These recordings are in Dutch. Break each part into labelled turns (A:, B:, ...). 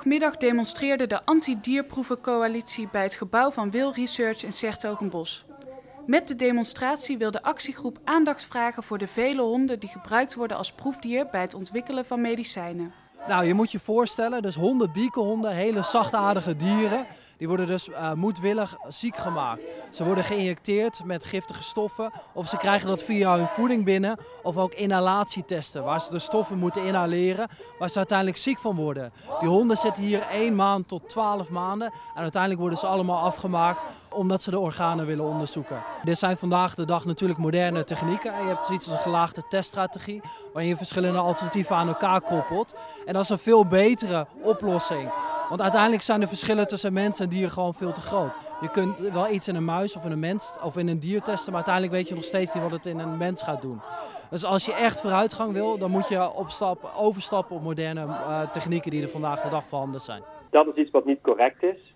A: Zondagmiddag demonstreerde de Anti-Dierproevencoalitie bij het gebouw van Wil Research in 's-Hertogenbosch. Met de demonstratie wil de actiegroep aandacht vragen voor de vele honden die gebruikt worden als proefdier bij het ontwikkelen van medicijnen.
B: Nou, je moet je voorstellen, dus honden, biekenhonden, hele zachtaardige dieren, die worden dus moedwillig ziek gemaakt. Ze worden geïnjecteerd met giftige stoffen of ze krijgen dat via hun voeding binnen of ook inhalatietesten waar ze de stoffen moeten inhaleren waar ze uiteindelijk ziek van worden. Die honden zitten hier 1 maand tot 12 maanden en uiteindelijk worden ze allemaal afgemaakt omdat ze de organen willen onderzoeken. Dit zijn vandaag de dag natuurlijk moderne technieken. Je hebt zoiets als een gelaagde teststrategie waarin je verschillende alternatieven aan elkaar koppelt. En dat is een veel betere oplossing. Want uiteindelijk zijn de verschillen tussen mens en dier gewoon veel te groot. Je kunt wel iets in een muis of in een mens of in een dier testen, maar uiteindelijk weet je nog steeds niet wat het in een mens gaat doen. Dus als je echt vooruitgang wil, dan moet je overstappen op moderne technieken die er vandaag de dag voorhanden zijn.
C: Dat is iets wat niet correct is.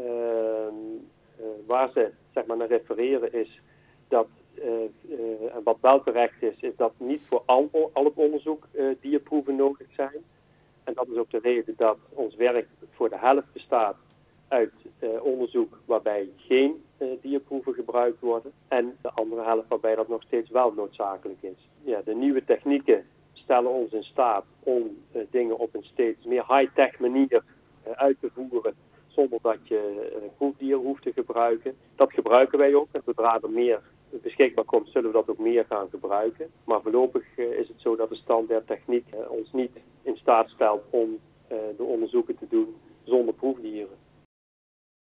C: Waar ze naar refereren is dat, en wat wel correct is dat niet voor al het onderzoek dierproeven nodig zijn. En dat is ook de reden dat ons werk voor de helft bestaat uit onderzoek waarbij geen dierproeven gebruikt worden. En de andere helft waarbij dat nog steeds wel noodzakelijk is. Ja, de nieuwe technieken stellen ons in staat om dingen op een steeds meer high-tech manier uit te voeren. Zonder dat je proefdieren hoeft te gebruiken. Dat gebruiken wij ook. En zodra er meer beschikbaar komt, zullen we dat ook meer gaan gebruiken. Maar voorlopig is het zo dat de standaardtechniek ons niet in staat stelt om de onderzoeken te doen zonder proefdieren.